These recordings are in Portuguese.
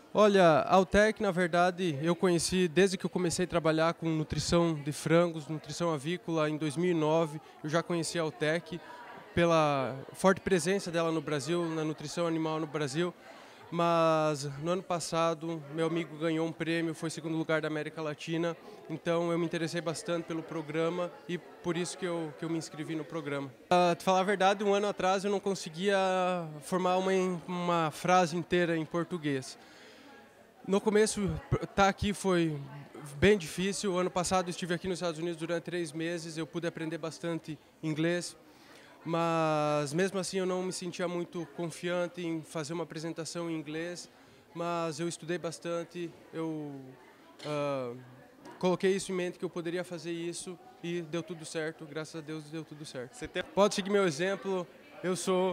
Olha, a Altec, na verdade, eu conheci desde que eu comecei a trabalhar com nutrição de frangos, nutrição avícola em 2009. Eu já conheci a Altec pela forte presença dela no Brasil, na nutrição animal no Brasil. Mas no ano passado, meu amigo ganhou um prêmio, foi segundo lugar da América Latina. Então eu me interessei bastante pelo programa e por isso que eu me inscrevi no programa. Para te falar a verdade, um ano atrás eu não conseguia formar uma frase inteira em português. No começo, estar aqui foi bem difícil. O ano passado eu estive aqui nos Estados Unidos durante 3 meses, eu pude aprender bastante inglês, mas mesmo assim eu não me sentia muito confiante em fazer uma apresentação em inglês, mas eu estudei bastante, eu coloquei isso em mente que eu poderia fazer isso e deu tudo certo, graças a Deus deu tudo certo. Pode seguir meu exemplo, eu sou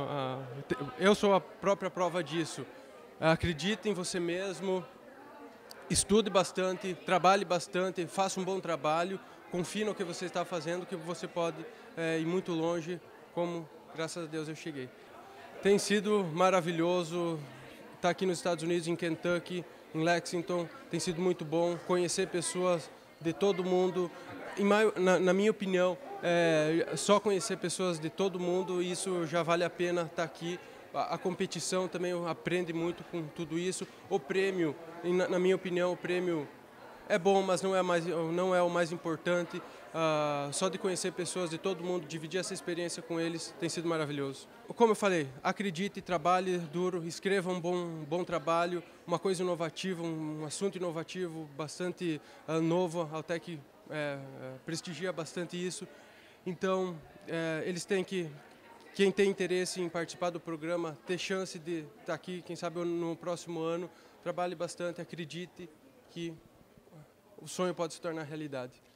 a própria prova disso. Acredite em você mesmo, estude bastante, trabalhe bastante, faça um bom trabalho, confie no que você está fazendo, que você pode ir muito longe, como graças a Deus eu cheguei. Tem sido maravilhoso estar aqui nos Estados Unidos, em Kentucky, em Lexington, tem sido muito bom conhecer pessoas de todo mundo. Na minha opinião, só conhecer pessoas de todo mundo, isso já vale a pena estar aqui. A competição também aprende muito com tudo isso. O prêmio, na minha opinião, o prêmio é bom, mas não é o mais importante. Só de conhecer pessoas de todo mundo, dividir essa experiência com eles, tem sido maravilhoso. Como eu falei, acredite, trabalhe duro, escreva um bom trabalho, uma coisa inovativa, um assunto inovativo, bastante novo. A Altec prestigia bastante isso. Então, eles têm que... Quem tem interesse em participar do programa, ter chance de estar aqui, quem sabe no próximo ano, trabalhe bastante, acredite que o sonho pode se tornar realidade.